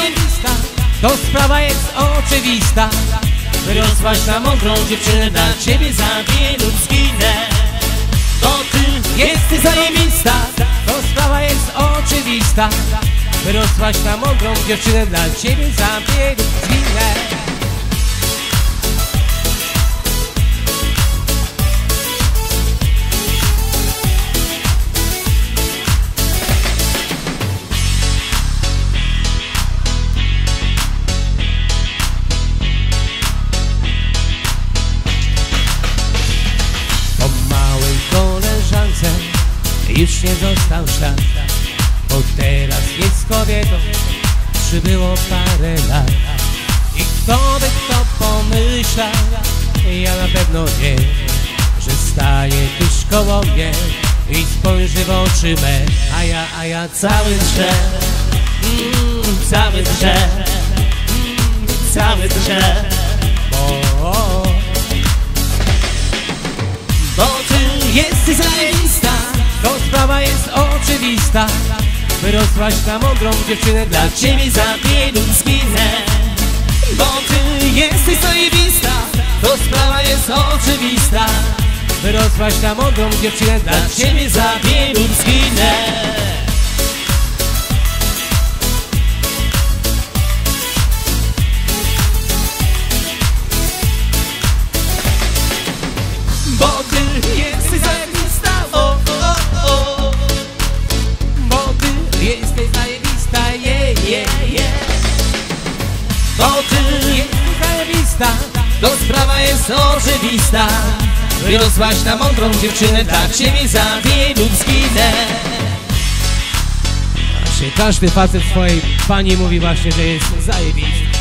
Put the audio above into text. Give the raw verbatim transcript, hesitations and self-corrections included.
zajebista, to sprawa jest oczywista. Wyrosłaś na mądrą dziewczynę, dla ciebie za wielu zginę. Bo ty jesteś zajebista, to sprawa jest oczywista. Wyrosłaś na mądrą dziewczynę, dla ciebie za wielu zginę. Już nie został ślad, bo teraz jest kobietą, przybyło parę lat. I kto by kto pomyślał, ja na pewno wiem, że stanie tuż koło mnie i spojrzy w oczy me. A ja, a ja cały drżę, mm, cały drżę, mm, cały drżę, bo, bo ty jesteś zajebista. To sprawa jest oczywista. Wyrosłaś na mądrą dziewczynę, dla ciebie za wielu zginę. Bo ty jesteś zajebista, to sprawa jest oczywista. Wyrosłaś na mądrą dziewczynę, dla ciebie za wielu zginę. Bo ty jesteś zajebista, o, o, o. Bo ty jesteś zajebista, yeah, yeah, yeah. Bo ty jesteś zajebista, to sprawa jest oczywista. Wyrosłaś na mądrą dziewczynę, dla ciebie za wielu zginę. Właśnie każdy facet swojej pani mówi właśnie, że jest zajebisty.